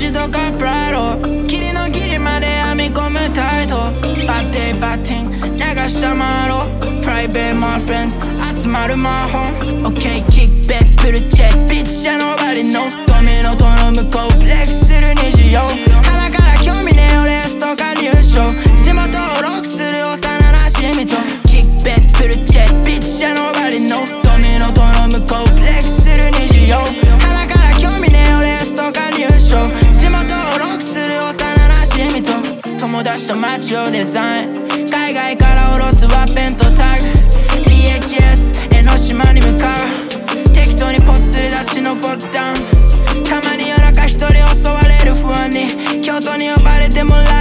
ジとかプライドギリのギリまで編み込むタイトバッティバッティング流したマロプライベートマーフレンズ集まる魔法 OK キックバックプルチェックビッチじゃ nobody know ドミノとの向こうフレックスする虹よ鼻から興味ねえよレスとか入賞地元をロックする幼馴染とキックバックプルチェックビッチじゃ nobody know ドミノとの向こうフレックスする虹よ鼻から興味ねえよレスとか入賞地元をロックする幼馴染と友達と街をデザイン海外から下ろすワッペンとタグ PHS 江ノ島に向かう適当にポツする立ちのポットダウンたまに夜中一人襲われる不安に京都に呼ばれてもら